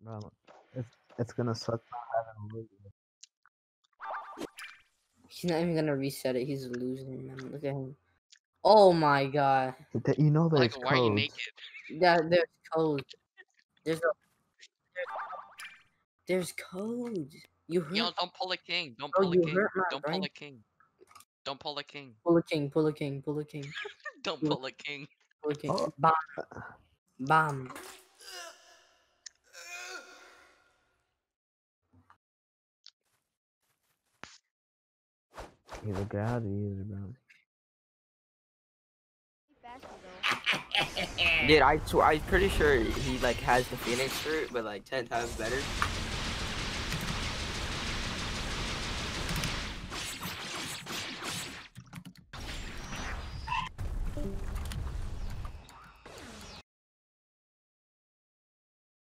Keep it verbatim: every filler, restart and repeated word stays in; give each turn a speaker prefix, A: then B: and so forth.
A: Bro, it's it's gonna suck not having a loser.
B: He's not even gonna reset it. He's a loser, man. Look at him. Oh my god.
A: Th- You know there's
C: Like, why are you
A: codes.
C: naked?
B: Yeah, there's code. There's a there's code. You hurt.
C: Yo, don't pull a king. Don't
B: Oh,
C: pull a
B: you
C: king.
B: hurt my
C: Don't
B: brain.
C: pull a king. Don't pull a king.
B: Pull a king. Pull a king. Pull a king.
C: Don't
B: Pull a-
C: pull a king.
B: Pull a king.
A: Oh.
B: Bomb. Bomb.
A: He's a god user, bro.
D: Dude, I sw I'm pretty sure he like has the Phoenix fruit, but like ten times better.